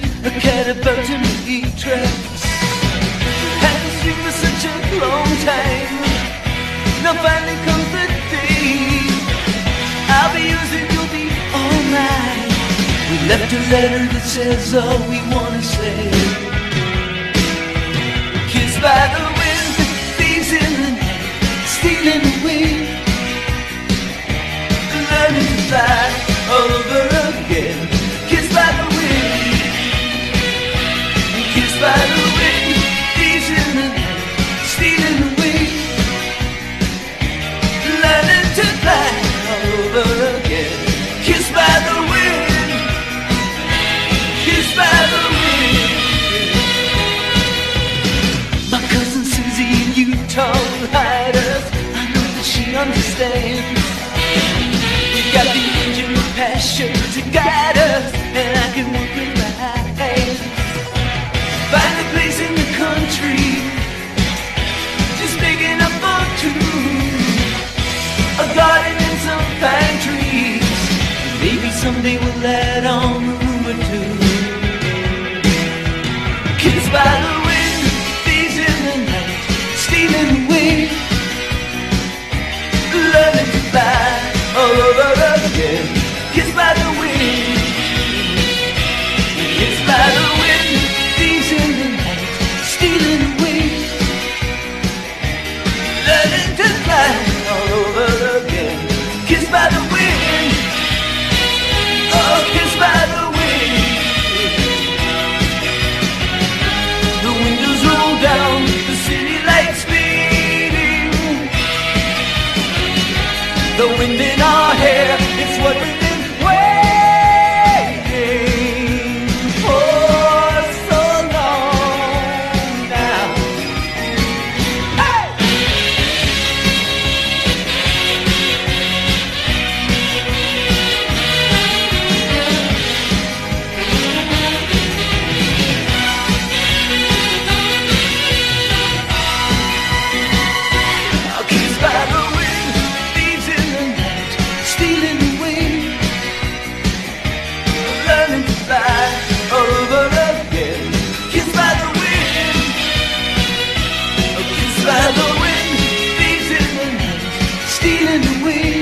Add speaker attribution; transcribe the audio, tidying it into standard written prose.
Speaker 1: a catapult in the heat tracks. Haven't seen for such a long time. Now finally comes the day. I'll be yours and you'll be all mine. We left a letter that says all we wanna say. Kissed by the wind, thieves in the night, stealing away. Learning to fly all over again. Kissed by the wind, kissed by the wind, thieves in the night, stealing away. Learning to fly all over again. Kissed by the wind, kissed by the wind. My cousin Susie in Utah will hide us. I know that she understands. We've got the engine of passion to guide us, and I can work with my hands. Find a place in the country, just big enough for two. A garden and some pine trees. Maybe someday we'll add on a room or two. Kissed by the wind, thieves in the night, stealing away. Learning to fly all over again. Kissed by the wind, kissed by the wind, thieves in the night, stealing away. Learning to fly all over again. Kissed by the wind, oh, kissed by the wind. The windows roll down, the city lights fading. The wind in our hair, it's what we've been waiting for so long now. Hey! Kissed by the wind, thieves in the night, stealing away. Learning to fly all over again. Kissed by the wind, oh, kissed by the wind, thieves in the night, stealing away.